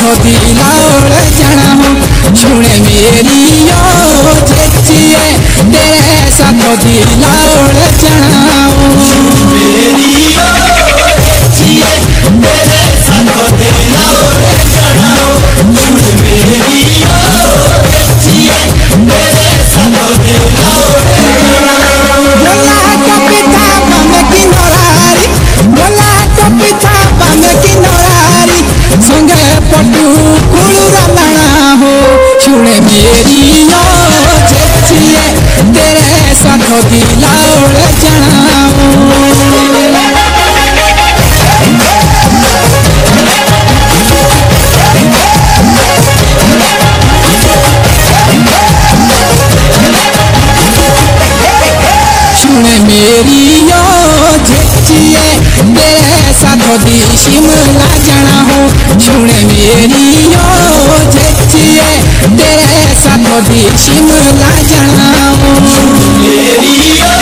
साथो दिलाओड़ जाना हो सुने मेरी जेचिए तेरे साथो दिलाओड़ जाना हो मेरी जेचिए तेरे साथो दिलाओड़ जाना हो सुने मेरी जेचिए तेरे साथो दिलाओड़ जाना हो बोला तो पिता बन की नरारी बोला तो पिता बन की नरारी संगे पटू कुलू रमणा हो सुने मेरी जेचिए तेरे साथो दिलाओड़ जाना हो सुने मेरी जेचिए तेरे साथो दी शिमला जाना हो सुने मेरी जेचिए तेरे साथो दी शिमला जाना हो मेरी